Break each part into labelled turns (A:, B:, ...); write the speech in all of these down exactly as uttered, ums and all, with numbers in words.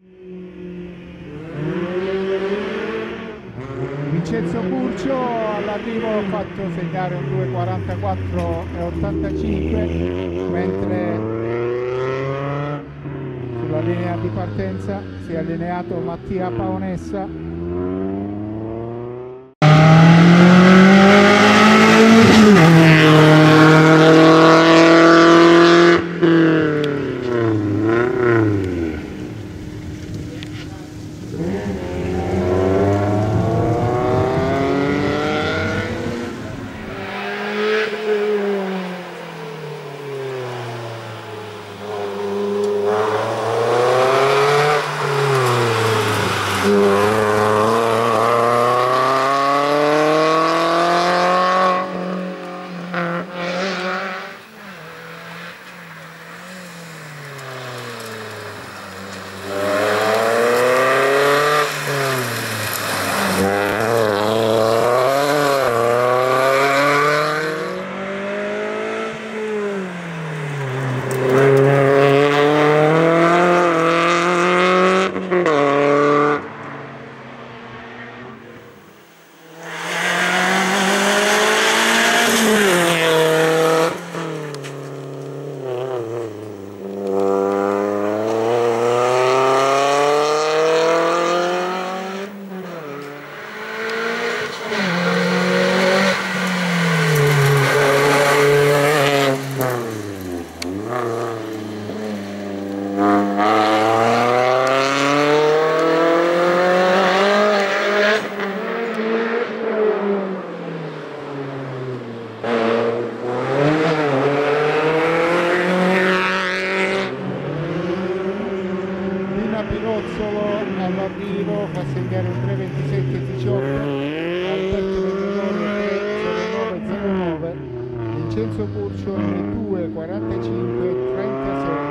A: Vincenzo Curcio all'arrivo ha fatto segnare un due quarantaquattro e ottantacinque, mentre sulla linea di partenza si è allineato Mattia Paonessa. All'arrivo fa segnare un tre ventisette diciotto, Alberto Venditore tre nove zero nove, Vincenzo Curcio due quarantacinque trentasei.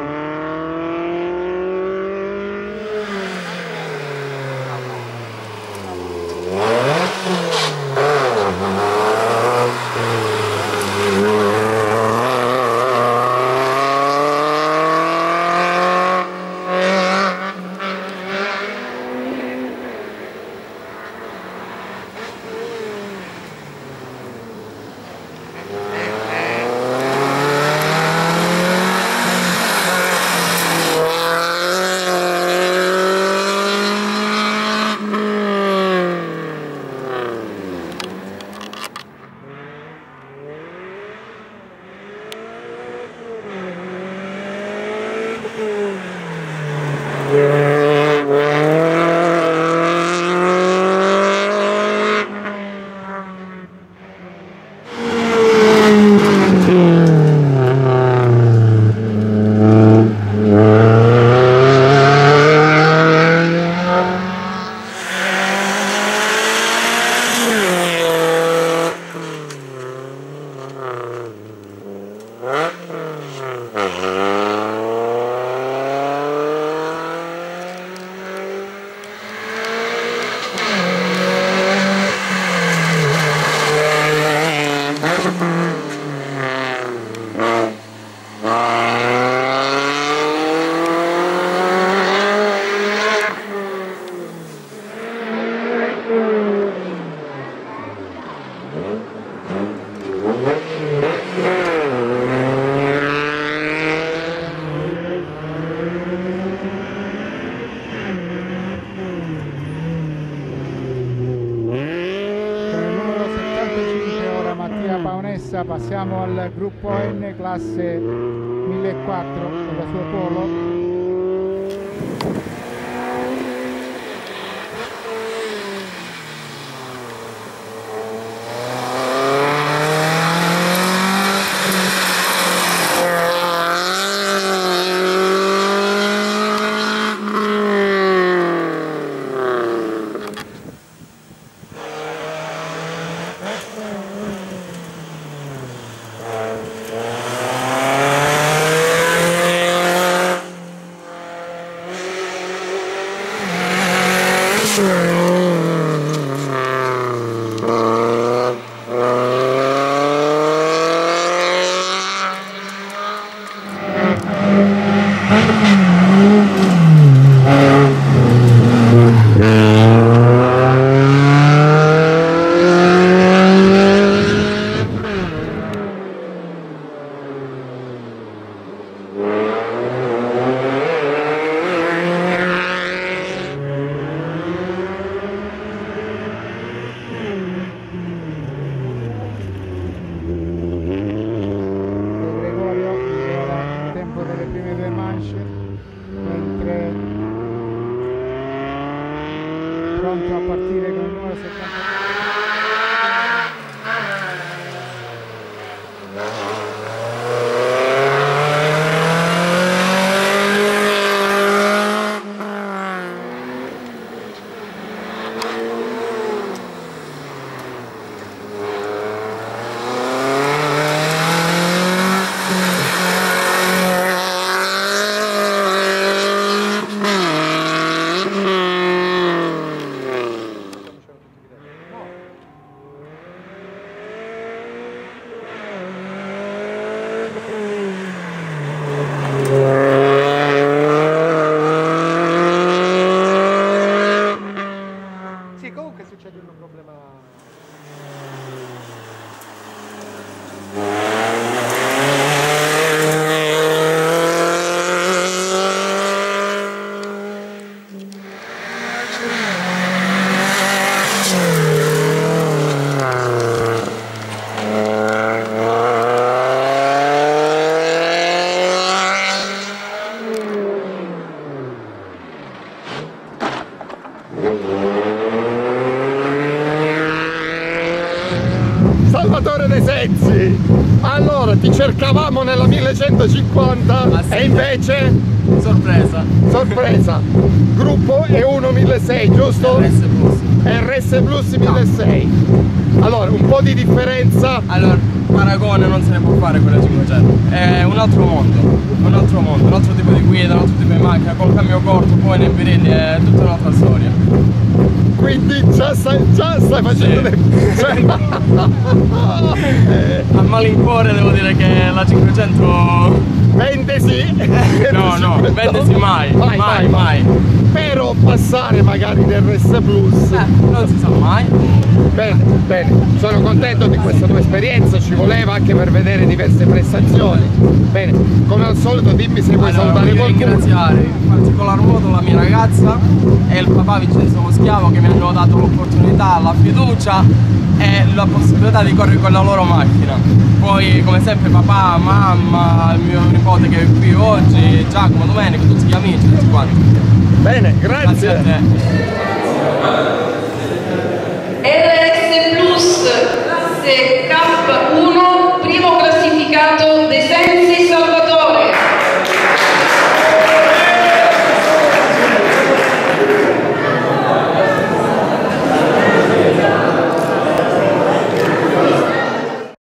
A: Passiamo al gruppo N, classe millequattrocento con la sua Polo.
B: Thank you.
A: pronto a partire con il numero settantanove.
B: Salvatore De Sensi, allora ti cercavamo nella millecentocinquanta ah, sì. E invece
C: sorpresa
B: sorpresa gruppo E uno milleseicento, giusto?
C: R S Plus
B: R S Plus milleseicento. Allora un po' di differenza.
C: Allora paragone non se ne può fare con la cinquecento, è un altro mondo, un altro mondo, un altro tipo di guida, un altro tipo di macchina, col cambio corto, poi nei birilli è tutta un'altra storia.
B: Quindi già stai, già stai facendo sì. le... cioè...
C: A malincuore devo dire che la cinquecento...
B: Vendesi!
C: No, no, vendesi mai, mai, mai, mai.
B: Però passare magari nel R S Plus...
C: Eh, non si sa mai.
B: Bene, bene, sono contento di questa tua esperienza, ci voleva anche per vedere diverse prestazioni. Bene, come al solito dimmi se vuoi allora, salutare qualcuno.
C: Voglio ringraziare in particolar modo la mia ragazza e il papà Vincenzo Moschiavo che mi hanno dato l'opportunità, la fiducia e la possibilità di correre con la loro macchina. Poi come sempre papà, mamma, il mio nipote che è qui oggi, Giacomo, Domenico, tutti gli amici, tutti quanti.
B: Bene, grazie.
C: Grazie a te.